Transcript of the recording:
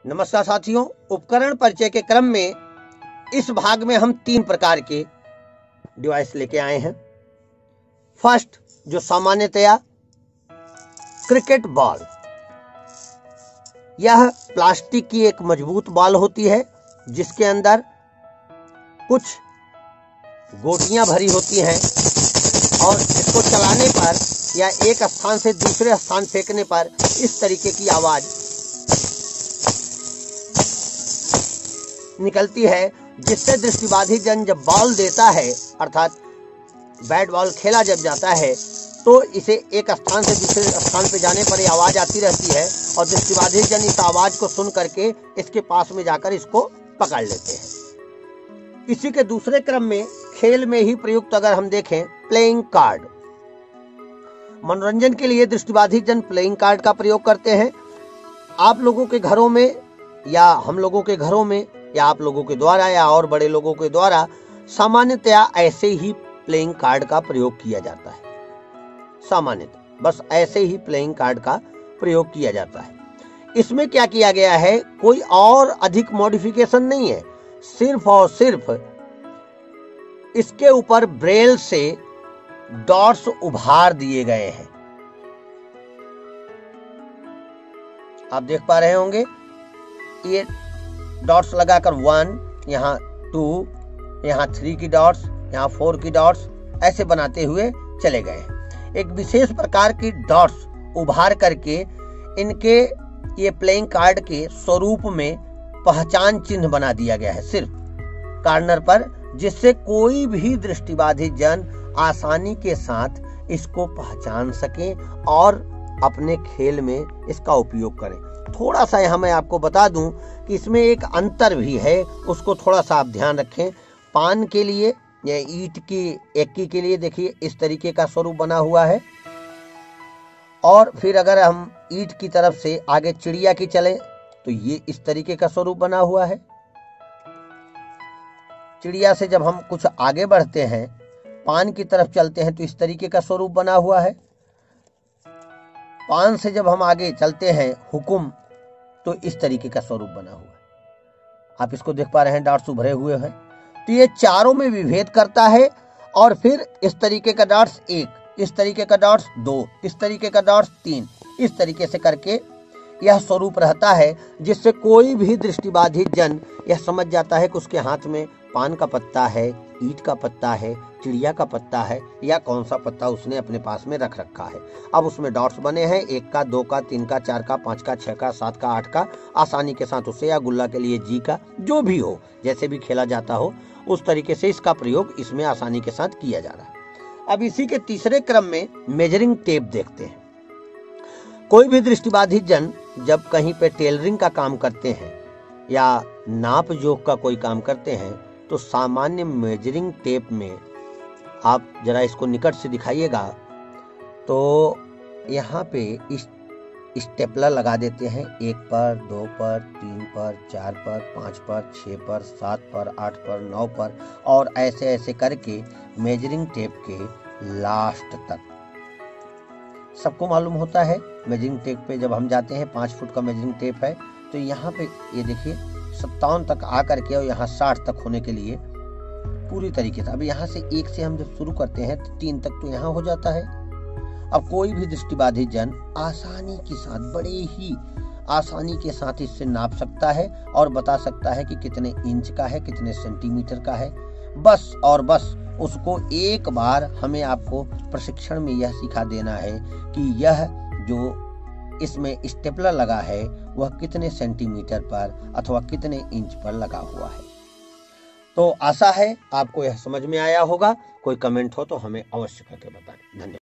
नमस्कार साथियों, उपकरण परिचय के क्रम में इस भाग में हम 3 प्रकार के डिवाइस लेके आए हैं। फर्स्ट, जो सामान्यतया क्रिकेट बॉल, यह प्लास्टिक की एक मजबूत बॉल होती है जिसके अंदर कुछ गोटियां भरी होती हैं और इसको चलाने पर या एक स्थान से दूसरे स्थान फेंकने पर इस तरीके की आवाज निकलती है, जिससे दृष्टिबाधित जन जब बॉल देता है अर्थात बैट बॉल खेला जब जाता है तो इसे एक स्थान से दूसरे स्थान पे जाने पर यह आवाज आती रहती है और दृष्टिबाधित जन इस आवाज को सुन करके इसके पास में जाकर इसको पकड़ लेते हैं। इसी के दूसरे क्रम में खेल में ही प्रयुक्त अगर हम देखें प्लेइंग कार्ड, मनोरंजन के लिए दृष्टिबाधित जन प्लेइंग कार्ड का प्रयोग करते हैं। आप लोगों के घरों में या हम लोगों के घरों में या आप लोगों के द्वारा या और बड़े लोगों के द्वारा सामान्यतया ऐसे ही प्लेइंग कार्ड का प्रयोग किया जाता है। सामान्यतः बस ऐसे ही प्लेइंग कार्ड का प्रयोग किया जाता है। इसमें क्या किया गया है, कोई और अधिक मॉडिफिकेशन नहीं है, सिर्फ और सिर्फ इसके ऊपर ब्रेल से डॉट्स उभार दिए गए हैं। आप देख पा रहे होंगे, ये डॉट्स लगाकर 1, यहाँ 2, यहाँ 3 की डॉट्स, यहाँ 4 की डॉट्स ऐसे बनाते हुए चले गए हैं। एक विशेष प्रकार की डॉट्स उभार करके इनके ये प्लेइंग कार्ड के स्वरूप में पहचान चिन्ह बना दिया गया है सिर्फ कॉर्नर पर, जिससे कोई भी दृष्टिबाधित जन आसानी के साथ इसको पहचान सके और अपने खेल में इसका उपयोग करें। थोड़ा सा यहाँ मैं आपको बता दूं कि इसमें एक अंतर भी है, उसको थोड़ा सा आप ध्यान रखें। पान के लिए या ईंट की एक्की के लिए देखिए इस तरीके का स्वरूप बना हुआ है, और फिर अगर हम ईंट की तरफ से आगे चिड़िया की चलें तो ये इस तरीके का स्वरूप बना हुआ है। चिड़िया से जब हम कुछ आगे बढ़ते हैं, पान की तरफ चलते हैं तो इस तरीके का स्वरूप बना हुआ है। पान से जब हम आगे चलते हैं, हुकुम, तो इस तरीके का स्वरूप बना हुआ है। आप इसको देख पा रहे हैं, डॉट्स उभरे हुए हैं। तो ये चारों में विभेद करता है। और फिर इस तरीके का डॉट्स 1, इस तरीके का डॉट्स 2, इस तरीके का डॉट्स 3, इस तरीके से करके यह स्वरूप रहता है, जिससे कोई भी दृष्टिबाधित जन यह समझ जाता है कि उसके हाथ में पान का पत्ता है, ईंट का पत्ता है, चिड़िया का पत्ता है या कौन सा पत्ता उसने अपने पास में रख रखा है। अब उसमें डॉट्स बने हैं, 1 का, 2 का, 3 का, 4 का, 5 का, 6 का, 7 का, 8 का, आसानी के साथ उसे, या गुल्ला के लिए जी का, जो भी हो, जैसे भी खेला जाता हो उस तरीके से इसका प्रयोग इसमें आसानी के साथ किया जा रहा है। अब इसी के तीसरे क्रम में मेजरिंग टेप देखते हैं। कोई भी दृष्टिबाधित जन जब कहीं पे टेलरिंग का काम करते हैं या नाप जोख का कोई काम करते हैं तो सामान्य मेजरिंग टेप में, आप जरा इसको निकट से दिखाइएगा तो यहाँ पे स्टेपलर लगा देते हैं, 1 पर, 2 पर, 3 पर, 4 पर, 5 पर, 6 पर, 7 पर, 8 पर, 9 पर, और ऐसे ऐसे करके मेजरिंग टेप के लास्ट तक। सबको मालूम होता है मेजरिंग टेप पे जब हम जाते हैं, 5 फुट का मेजरिंग टेप है तो यहाँ पे ये देखिए 57 तक आकर के और यहाँ 60 तक होने के लिए पूरी तरीके से। अब यहाँ से 1 से हम जब शुरू करते हैं तो 3 तक तो यहाँ हो जाता है। अब कोई भी दृष्टिबाधित जन आसानी के साथ, बड़े ही आसानी के साथ इससे नाप सकता है और बता सकता है कि कितने इंच का है, कितने सेंटीमीटर का है। बस और बस उसको एक बार हमें आपको प्रशिक्षण में यह सिखा देना है कि यह जो इसमें स्टेपलर लगा है वह कितने सेंटीमीटर पर अथवा कितने इंच पर लगा हुआ है। तो आशा है आपको यह समझ में आया होगा। कोई कमेंट हो तो हमें अवश्य करके बताएं। धन्यवाद।